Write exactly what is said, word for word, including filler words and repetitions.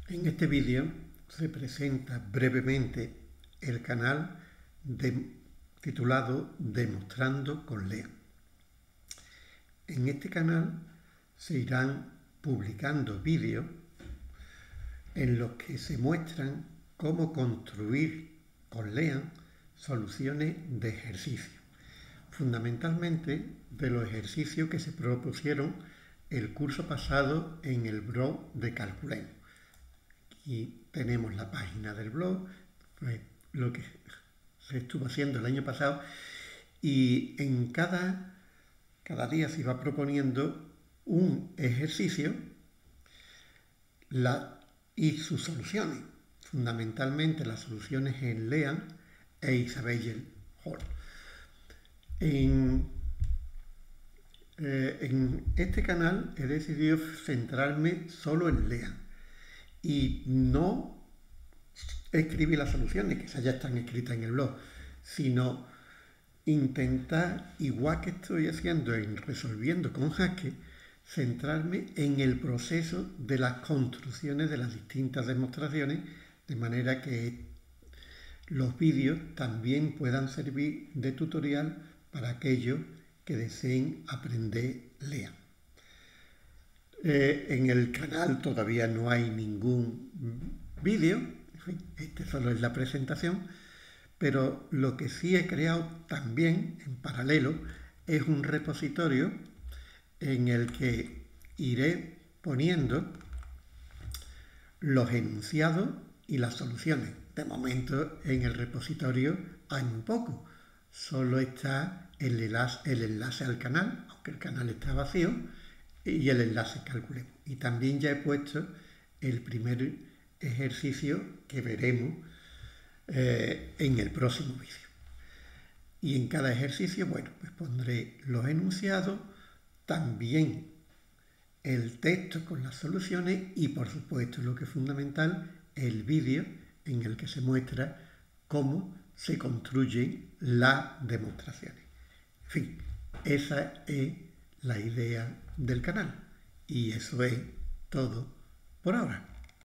En este vídeo se presenta brevemente el canal de, titulado Demostrando con Lean. En este canal se irán publicando vídeos en los que se muestran cómo construir con Lean soluciones de ejercicio, fundamentalmente de los ejercicios que se propusieron el curso pasado en el blog de Calculemos. Y tenemos la página del blog, pues, lo que se estuvo haciendo el año pasado, y en cada, cada día se iba proponiendo un ejercicio la, y sus soluciones, fundamentalmente las soluciones en Lean e Isabelle Hall. En, eh, en este canal he decidido centrarme solo en Lean y no escribir las soluciones, que esas ya están escritas en el blog, sino intentar, igual que estoy haciendo en Resolviendo con Haskell, centrarme en el proceso de las construcciones de las distintas demostraciones, de manera que los vídeos también puedan servir de tutorial para aquellos que deseen aprender Lean. Eh, en el canal todavía no hay ningún vídeo, este solo es la presentación, pero lo que sí he creado también en paralelo es un repositorio en el que iré poniendo los enunciados y las soluciones. De momento en el repositorio hay muy poco, solo está el enlace, el enlace al canal, aunque el canal está vacío, y el enlace Calculemos. Y también ya he puesto el primer ejercicio que veremos eh, en el próximo vídeo. Y en cada ejercicio, bueno, pues pondré los enunciados, también el texto con las soluciones y, por supuesto, lo que es fundamental, el vídeo en el que se muestra cómo se construyen las demostraciones. En fin, esa es la idea del canal. Y eso es todo por ahora.